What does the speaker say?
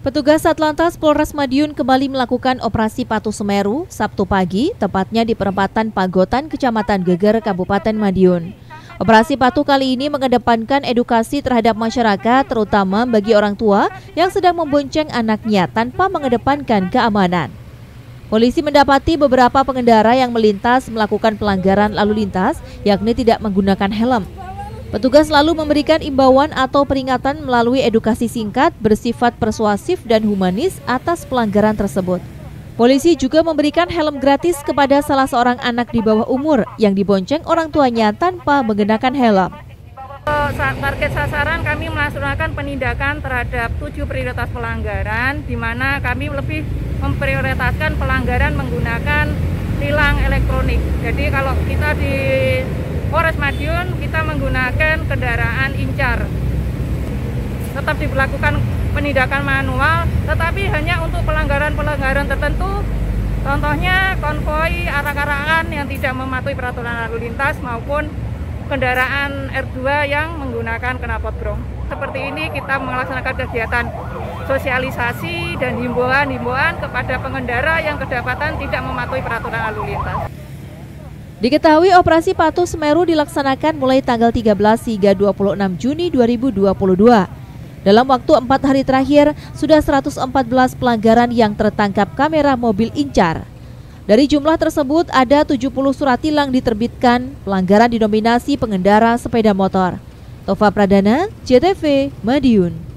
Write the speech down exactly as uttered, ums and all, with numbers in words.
Petugas Satlantas Polres Madiun kembali melakukan operasi Patuh Semeru Sabtu pagi, tepatnya di perempatan Pagotan, Kecamatan Geger, Kabupaten Madiun. Operasi Patuh kali ini mengedepankan edukasi terhadap masyarakat, terutama bagi orang tua yang sedang membonceng anaknya tanpa mengedepankan keamanan. Polisi mendapati beberapa pengendara yang melintas melakukan pelanggaran lalu lintas, yakni tidak menggunakan helm. Petugas lalu memberikan imbauan atau peringatan melalui edukasi singkat bersifat persuasif dan humanis atas pelanggaran tersebut. Polisi juga memberikan helm gratis kepada salah seorang anak di bawah umur yang dibonceng orang tuanya tanpa mengenakan helm. Target sasaran kami melaksanakan penindakan terhadap tujuh prioritas pelanggaran, di mana kami lebih memprioritaskan pelanggaran menggunakan tilang elektronik. Jadi kalau kita di Polres Madiun kita menggunakan kendaraan incar. Tetap diberlakukan penindakan manual, tetapi hanya untuk pelanggaran-pelanggaran tertentu. Contohnya konvoi arak-arakan yang tidak mematuhi peraturan lalu lintas maupun kendaraan R dua yang menggunakan knalpot brong. Seperti ini kita melaksanakan kegiatan sosialisasi dan himbauan-himbauan kepada pengendara yang kedapatan tidak mematuhi peraturan lalu lintas. Diketahui operasi Patuh Semeru dilaksanakan mulai tanggal tiga belas hingga dua puluh enam Juni dua ribu dua puluh dua. Dalam waktu empat hari terakhir, sudah seratus empat belas pelanggaran yang tertangkap kamera mobil incar. Dari jumlah tersebut, ada tujuh puluh surat tilang diterbitkan, pelanggaran didominasi pengendara sepeda motor. Tova Pradana, J T V, Madiun.